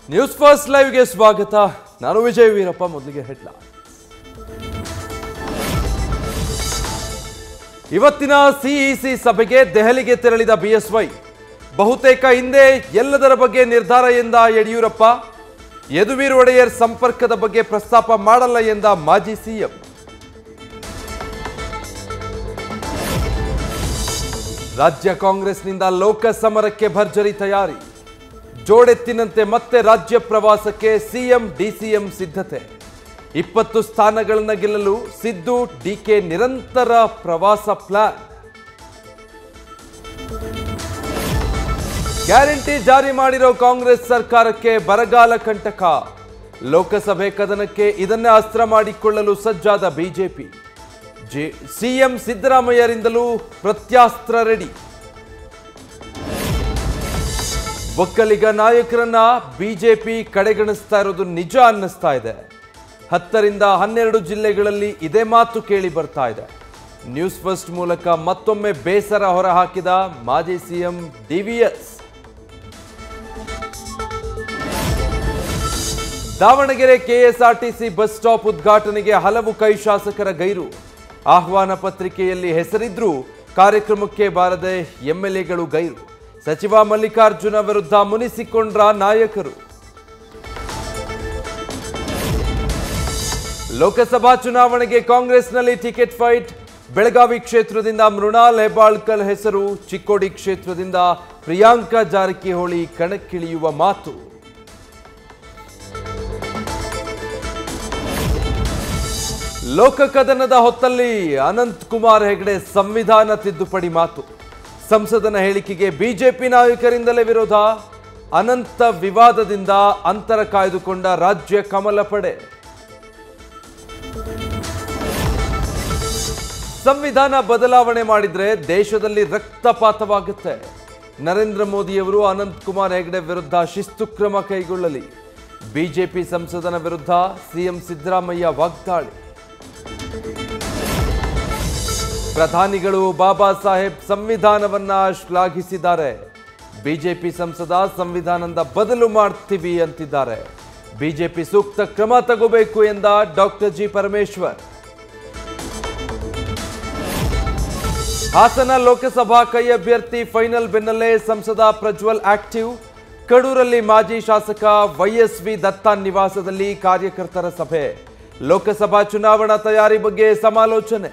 News first ಲೈವ್ಗೆ ಸ್ವಾಗತ. ನಾನು ವಿಜಯ್ ವೀರಪ್ಪ. ಮೊದಲಿಗೆ ಹೆಡ್ಲೈನ್. ಇವತ್ತಿನ ಸಿಇಸಿ ಸಭೆಗೆ ದೆಹಲಿಗೆ ತೆರಳಿದ ಬಿಎಸ್ವೈ. ಬಹುತೇಕ ಹಿಂದೆ ಎಲ್ಲದರ ಬಗ್ಗೆ ನಿರ್ಧಾರ ಎಂದ ಯಡಿಯೂರಪ್ಪ. ಯದುವೀರ್ ಒಡೆಯರ್ ಸಂಪರ್ಕದ ಬಗ್ಗೆ ಪ್ರಸ್ತಾಪ ಮಾಡಲ್ಲ ಎಂದ ಮಾಜಿ ಸಿಎಂ. ರಾಜ್ಯ ಕಾಂಗ್ರೆಸ್ನಿಂದ ಲೋಕಸಮರಕ್ಕೆ ಭರ್ಜರಿ ತಯಾರಿ. ಜೋಡೆತ್ತಿನಂತೆ ಮತ್ತೆ ರಾಜ್ಯ ಪ್ರವಾಸಕ್ಕೆ ಸಿಎಂ ಡಿಸಿಎಂ ಸಿದ್ಧತೆ. 20 ಸ್ಥಾನಗಳನ್ನು ಗೆಲ್ಲಲು ಸಿದ್ದು ಡಿಕೆ ನಿರಂತರ ಪ್ರವಾಸ ಪ್ಲಾನ್. ಗ್ಯಾರಂಟಿ ಜಾರಿ ಮಾಡಿರೋ ಕಾಂಗ್ರೆಸ್ ಸರ್ಕಾರಕ್ಕೆ ಬರಗಾಲ ಕಂಟಕ. ಲೋಕಸಭೆ ಕದನಕ್ಕೆ ಇದನ್ನೇ ಅಸ್ತ್ರ ಮಾಡಿಕೊಳ್ಳಲು ಸಜ್ಜಾದ ಬಿಜೆಪಿ. ಸಿಎಂ ಸಿದ್ದರಾಮಯ್ಯರಿಂದಲೂ ಪ್ರತ್ಯಾಸ್ತ್ರ ರೆಡಿ. ಒಕ್ಕಲಿಗ ನಾಯಕರನ್ನ ಬಿಜೆಪಿ ಕಡೆಗಣಿಸ್ತಾ ಇರೋದು ನಿಜ ಅನ್ನಿಸ್ತಾ ಇದೆ. 10 ರಿಂದ 12 ಜಿಲ್ಲೆಗಳಲ್ಲಿ ಇದೇ ಮಾತು ಕೇಳಿ ಬರ್ತಾ ಇದೆ. ನ್ಯೂಸ್ ಫಸ್ಟ್ ಮೂಲಕ ಮತ್ತೊಮ್ಮೆ ಬೇಸರ ಹೊರಹಾಕಿದ ಮಾಜಿ CM DVS. Davanagere KSRTC bus stop ಉದ್ಘಾಟನೆಗೆ ಹಲವು ಕೈ ಶಾಸಕರ ಗೈರು. ಆಹ್ವಾನ ಪತ್ರಿಕೆಯಲ್ಲಿ ಹೆಸರಿದ್ರೂ ಕಾರ್ಯಕ್ರಮಕ್ಕೆ ಬಾರದೆ ಎಂಎಲ್ಎಗಳು ಗೈರು. ಸಚಿವ ಮಲ್ಲಿಕಾರ್ಜುನ ವಿರುದ್ಧ ಮುನಿಸಿಕೊಂಡ್ರ ನಾಯಕರು. ಲೋಕಸಭಾ ಚುನಾವಣೆಗೆ ಕಾಂಗ್ರೆಸ್ನಲ್ಲಿ ಟಿಕೆಟ್ ಫೈಟ್. ಬೆಳಗಾವಿ ಕ್ಷೇತ್ರದಿಂದ ಮೃಣಾಲ್ ಹೆಬ್ಬಾಳ್ಕರ್ ಹೆಸರು. ಚಿಕ್ಕೋಡಿ ಕ್ಷೇತ್ರದಿಂದ ಪ್ರಿಯಾಂಕಾ ಜಾರಕಿಹೊಳಿ ಕಣಕ್ಕಿಳಿಯುವ ಮಾತು. ಲೋಕಕದನದ ಹೊತ್ತಲ್ಲಿ ಅನಂತ್ ಕುಮಾರ್ ಹೆಗಡೆ ಸಂವಿಧಾನ ತಿದ್ದುಪಡಿ ಮಾತು. ಸಂಸದನ ಹೇಳಿಕೆಗೆ ಬಿಜೆಪಿ ನಾಯಕರಿಂದಲೇ ವಿರೋಧ. ಅನಂತ ವಿವಾದದಿಂದ ಅಂತರ ಕಾಯ್ದುಕೊಂಡ ರಾಜ್ಯ ಕಮಲ ಪಡೆ. ಸಂವಿಧಾನ ಬದಲಾವಣೆ ಮಾಡಿದ್ರೆ ದೇಶದಲ್ಲಿ ರಕ್ತಪಾತವಾಗುತ್ತೆ. ನರೇಂದ್ರ ಮೋದಿಯವರು ಅನಂತ್ ಕುಮಾರ್ ಹೆಗಡೆ ವಿರುದ್ಧ ಶಿಸ್ತು ಕ್ರಮ ಕೈಗೊಳ್ಳಲಿ. ಬಿಜೆಪಿ ಸಂಸದನ ವಿರುದ್ಧ ಸಿಎಂ ಸಿದ್ದರಾಮಯ್ಯ ವಾಗ್ದಾಳಿ. ಪ್ರಧಾನಿಗಳು ಬಾಬಾ ಸಾಹೇಬ್ ಸಂವಿಧಾನವನ್ನ ಶ್ಲಾಘಿಸಿದ್ದಾರೆ. ಬಿಜೆಪಿ ಸಂಸದ ಸಂವಿಧಾನದ ಬದಲು ಮಾಡ್ತೀವಿ ಅಂತಿದ್ದಾರೆ. ಬಿಜೆಪಿ ಸೂಕ್ತ ಕ್ರಮ ತಗೋಬೇಕು ಎಂದ ಡಾಕ್ಟರ್ ಜಿ ಪರಮೇಶ್ವರ್. ಹಾಸನ ಲೋಕಸಭಾ ಕೈ ಅಭ್ಯರ್ಥಿ ಫೈನಲ್ ಬೆನ್ನಲ್ಲೇ ಸಂಸದ ಪ್ರಜ್ವಲ್ ಆಕ್ಟಿವ್. ಕಡೂರಲ್ಲಿ ಮಾಜಿ ಶಾಸಕ ವೈಎಸ್ವಿ ದತ್ತ ನಿವಾಸದಲ್ಲಿ ಕಾರ್ಯಕರ್ತರ ಸಭೆ. ಲೋಕಸಭಾ ಚುನಾವಣಾ ತಯಾರಿ ಬಗ್ಗೆ ಸಮಾಲೋಚನೆ.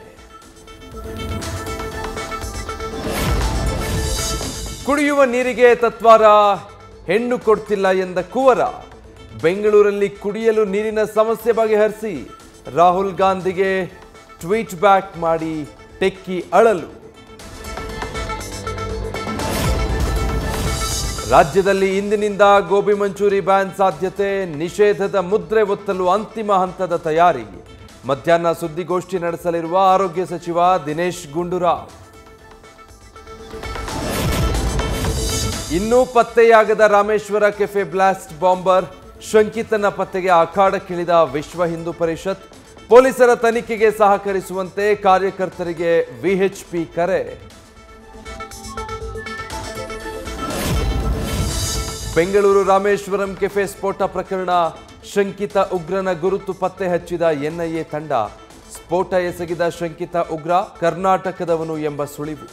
ಕುಡಿಯುವ ನೀರಿಗೆ ತತ್ವಾರ, ಹೆಣ್ಣು ಕೊಡ್ತಿಲ್ಲ ಎಂದ ಕುವರ. ಬೆಂಗಳೂರಲ್ಲಿ ಕುಡಿಯಲು ನೀರಿನ ಸಮಸ್ಯೆ ಬಗೆಹರಿಸಿ ರಾಹುಲ್ ಗಾಂಧಿಗೆ ಟ್ವೀಟ್ ಬ್ಯಾಕ್ ಮಾಡಿ ಟೆಕ್ಕಿ ಅಳಲು. ರಾಜ್ಯದಲ್ಲಿ ಇಂದಿನಿಂದ ಗೋಬಿ ಮಂಚೂರಿ ಬ್ಯಾನ್ ಸಾಧ್ಯತೆ. ನಿಷೇಧದ ಮುದ್ರೆ ಒತ್ತಲು ಅಂತಿಮ ಹಂತದ ತಯಾರಿ. ಮಧ್ಯಾಹ್ನ ಸುದ್ದಿಗೋಷ್ಠಿ ನಡೆಸಲಿರುವ ಆರೋಗ್ಯ ಸಚಿವ ದಿನೇಶ್ ಗುಂಡೂರಾವ್. ಇನ್ನೂ ಪತ್ತೆಯಾಗದ ರಾಮೇಶ್ವರ ಕೆಫೆ ಬ್ಲಾಸ್ಟ್ ಬಾಂಬರ್. ಶಂಕಿತನ ಪತ್ತೆಗೆ ಅಖಾಡಕ್ಕಿಳಿದ ವಿಶ್ವ ಹಿಂದೂ ಪರಿಷತ್. ಪೊಲೀಸರ ತನಿಖೆಗೆ ಸಹಕರಿಸುವಂತೆ ಕಾರ್ಯಕರ್ತರಿಗೆ ವಿಎಚ್ಪಿ ಕರೆ. ಬೆಂಗಳೂರು ರಾಮೇಶ್ವರಂ ಕೆಫೆ ಸ್ಫೋಟ ಪ್ರಕರಣ. ಶಂಕಿತ ಉಗ್ರನ ಗುರುತು ಪತ್ತೆ ಹಚ್ಚಿದ ಎನ್ಐಎ ತಂಡ. ಸ್ಫೋಟ ಎಸಗಿದ ಶಂಕಿತ ಉಗ್ರ ಕರ್ನಾಟಕದವನು ಎಂಬ ಸುಳಿವು.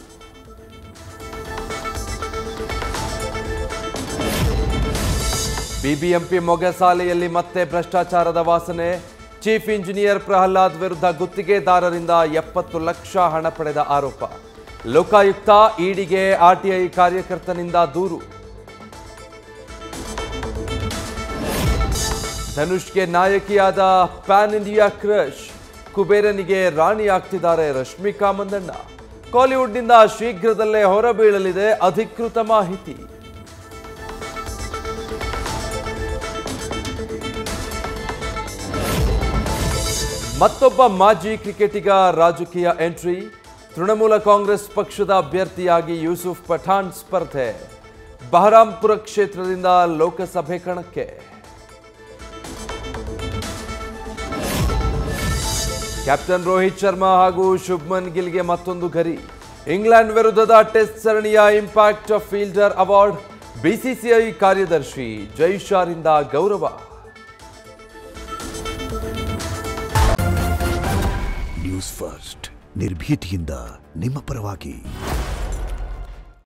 ಬಿಬಿಎಂಪಿ ಮೊಗಸಾಲೆಯಲ್ಲಿ ಮತ್ತೆ ಭ್ರಷ್ಟಾಚಾರದ ವಾಸನೆ. ಚೀಫ್ ಇಂಜಿನಿಯರ್ ಪ್ರಹ್ಲಾದ್ ವಿರುದ್ಧ ಗುತ್ತಿಗೆದಾರರಿಂದ 70 ಲಕ್ಷ ಹಣ ಪಡೆದ ಆರೋಪ. ಲೋಕಾಯುಕ್ತ ಇಡಿಗೆ ಆರ್ಟಿಐ ಕಾರ್ಯಕರ್ತನಿಂದ ದೂರು. ಧನುಷ್ಗೆ ನಾಯಕಿಯಾದ ಪ್ಯಾನ್ ಇಂಡಿಯಾ ಕ್ರಶ್. ಕುಬೇರನಿಗೆ ರಾಣಿ ಆಗ್ತಿದ್ದಾರೆ ರಶ್ಮಿಕಾ ಮಂದಣ್ಣ. ಕಾಲಿವುಡ್ನಿಂದ ಶೀಘ್ರದಲ್ಲೇ ಹೊರಬೀಳಲಿದೆ ಅಧಿಕೃತ ಮಾಹಿತಿ. ಮತ್ತೊಬ್ಬ ಮಾಜಿ ಕ್ರಿಕೆಟಿಗ ರಾಜಕೀಯ ಎಂಟ್ರಿ. ತೃಣಮೂಲ ಕಾಂಗ್ರೆಸ್ ಪಕ್ಷದ ಅಭ್ಯರ್ಥಿಯಾಗಿ ಯೂಸುಫ್ ಪಠಾಣ್ ಸ್ಪರ್ಧೆ. ಬಹರಾಂಪುರ ಕ್ಷೇತ್ರದಿಂದ ಲೋಕಸಭೆ ಕಣಕ್ಕೆ. ಕ್ಯಾಪ್ಟನ್ ರೋಹಿತ್ ಶರ್ಮಾ ಹಾಗೂ ಶುಭ್ಮನ್ ಗಿಲ್ಗೆ ಮತ್ತೊಂದು ಗರಿ. ಇಂಗ್ಲೆಂಡ್ ವಿರುದ್ಧದ ಟೆಸ್ಟ್ ಸರಣಿಯ ಇಂಪ್ಯಾಕ್ಟ್ ಫೀಲ್ಡರ್ ಅವಾರ್ಡ್. ಬಿಸಿಸಿಐ ಕಾರ್ಯದರ್ಶಿ ಜೈಶಾರಿಂದ ಗೌರವ. ನ್ಯೂಸ್ ಫಸ್ಟ್ ನಿರ್ಭೀತಿಯಿಂದ ನಿಮ್ಮ ಪರವಾಗಿ.